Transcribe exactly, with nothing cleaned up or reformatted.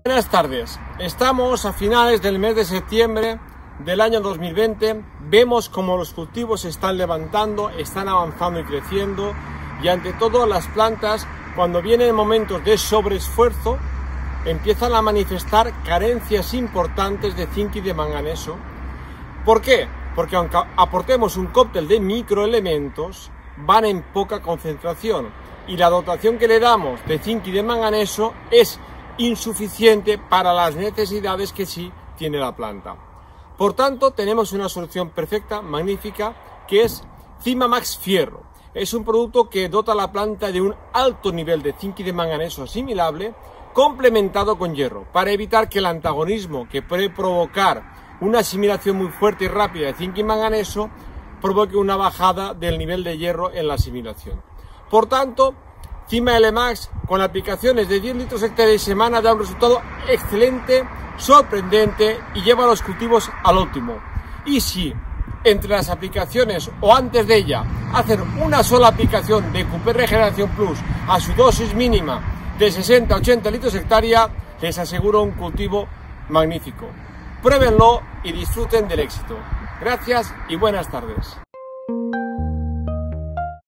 Buenas tardes, estamos a finales del mes de septiembre del año dos mil veinte, vemos como los cultivos se están levantando, están avanzando y creciendo, y ante todo las plantas, cuando vienen momentos de sobreesfuerzo, empiezan a manifestar carencias importantes de zinc y de manganeso. ¿Por qué? Porque aunque aportemos un cóctel de microelementos, van en poca concentración, y la dotación que le damos de zinc y de manganeso es insuficiente para las necesidades que sí tiene la planta. Por tanto, tenemos una solución perfecta, magnífica, que es Zimamax Fierro. Es un producto que dota a la planta de un alto nivel de zinc y de manganeso asimilable, complementado con hierro, para evitar que el antagonismo que puede provocar una asimilación muy fuerte y rápida de zinc y manganeso provoque una bajada del nivel de hierro en la asimilación. Por tanto, Zimamax con aplicaciones de diez litros hectárea y semana da un resultado excelente, sorprendente y lleva a los cultivos al óptimo. Y si entre las aplicaciones o antes de ella hacen una sola aplicación de Q P Regeneración Plus a su dosis mínima de sesenta a ochenta litros hectárea, les aseguro un cultivo magnífico. Pruébenlo y disfruten del éxito. Gracias y buenas tardes.